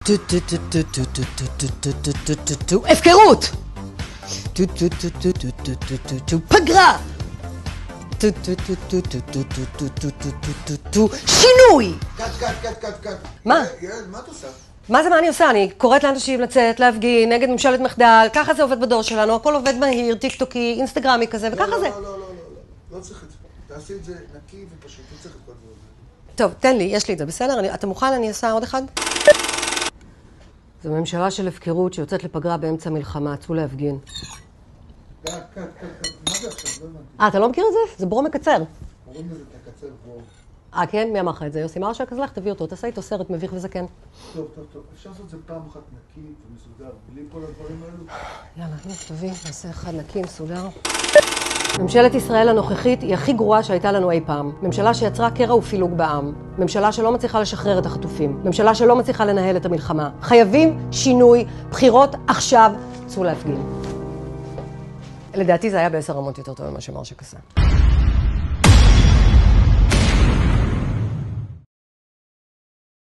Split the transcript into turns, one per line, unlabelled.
הפקרות! פגרה! שינוי!
קט.
מה?
יעל, מה את עושה?
מה זה מה אני עושה? אני קוראת לאנשים לצאת, להפגין, נגד ממשלת מחדל, ככה זה עובד בדור שלנו, הכל עובד מהיר, טיק טוקי, אינסטגרמי כזה, וככה זה.
לא צריך את זה. תעשי את זה נקי ופשוט, לא צריך את כל הדברים.
טוב, תן לי, יש לי את זה, בסדר? אתה מוכן? אני אעשה עוד אחד? זו ממשלה של הפקרות שיוצאת לפגרה באמצע מלחמה, צאו להפגין.
קט. מה זה עכשיו? לא הבנתי.
אתה לא מכיר את זה? זה ברום מקצר.
קוראים לזה תקצר בור.
כן? מי אמר לך את זה? יוסי מרשק? אז לך, תביא אותו, תעשה איתו סרט מביך וזקן.
טוב. אפשר לעשות את זה פעם אחת נקי ומסודר, בלי כל הדברים האלו?
יאללה, תביא, נעשה אחד נקי, מסודר. ממשלת ישראל הנוכחית היא הכי גרועה שהייתה לנו אי פעם. ממשלה שיצרה קרע ופילוג בעם. ממשלה שלא מצליחה לשחרר את החטופים. ממשלה שלא מצליחה לנהל את המלחמה. חייבים שינוי, בחירות עכשיו, צאו להפגין. לדעתי זה היה ב10 רמות יותר טוב ממה שמרשק עשה.